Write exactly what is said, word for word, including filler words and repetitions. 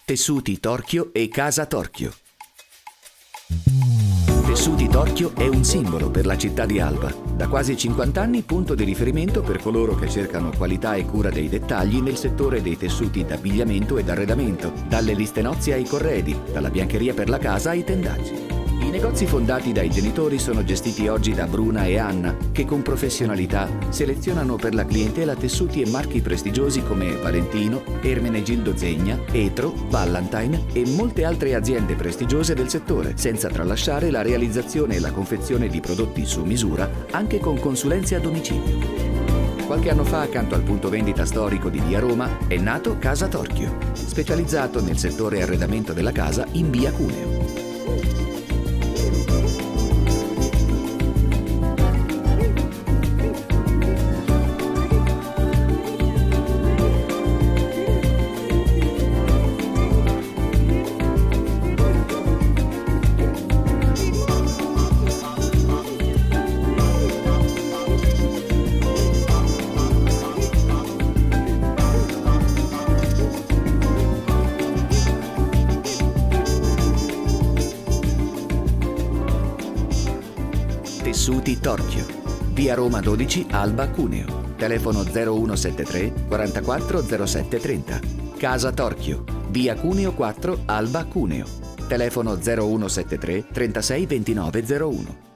Tessuti Torchio e Casa Torchio. Tessuti Torchio è un simbolo per la città di Alba. Da quasi cinquanta anni punto di riferimento per coloro che cercano qualità e cura dei dettagli nel settore dei tessuti d'abbigliamento ed arredamento, dalle liste nozze ai corredi, dalla biancheria per la casa ai tendaggi. I negozi fondati dai genitori sono gestiti oggi da Bruna e Anna, che con professionalità selezionano per la clientela tessuti e marchi prestigiosi come Valentino, Ermenegildo Zegna, Etro, Ballantine e molte altre aziende prestigiose del settore, senza tralasciare la realizzazione e la confezione di prodotti su misura, anche con consulenze a domicilio. Qualche anno fa, accanto al punto vendita storico di via Roma, è nato Casa Torchio, specializzato nel settore arredamento della casa in via Cuneo. Tessuti Torchio, via Roma dodici, Alba, Cuneo. Telefono zero uno sette tre quarantaquattro zero sette trenta. Casa Torchio, via Cuneo quattro, Alba, Cuneo. Telefono zero uno sette tre trentasei ventinove zero uno.